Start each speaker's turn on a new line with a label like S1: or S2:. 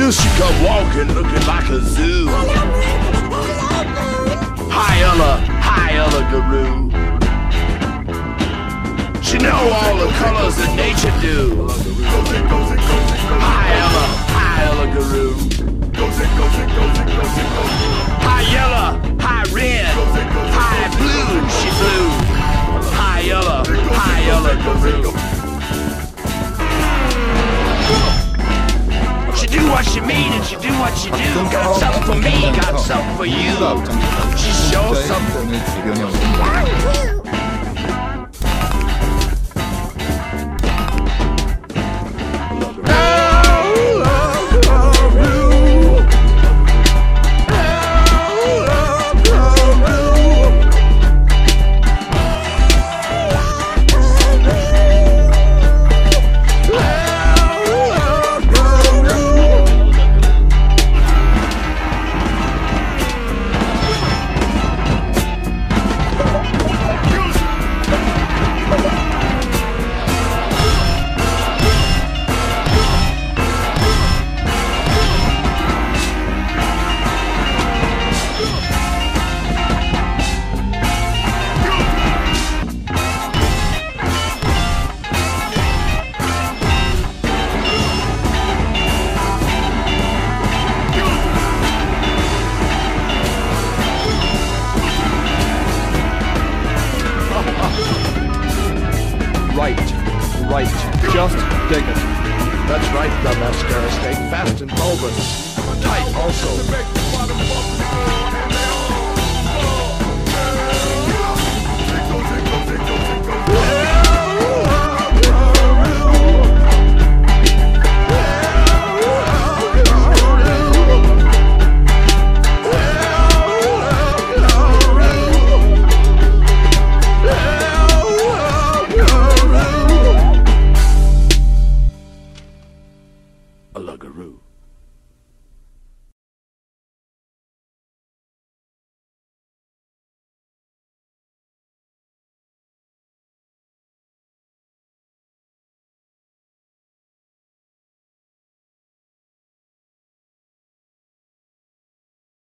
S1: Here she come walking, looking like a zoo. Hi, Ella Guru. She know all the colors that nature do. Hi, Ella Guru. Hi, yellow, hi, red, hi, blue, she flew. Hi, Ella Guru. She do what she mean and she do what she do. Got something for me, got something for you. She shows something.
S2: Right, just dig it.
S1: That's right, the mascara snake, fast and bulbous. Tight also.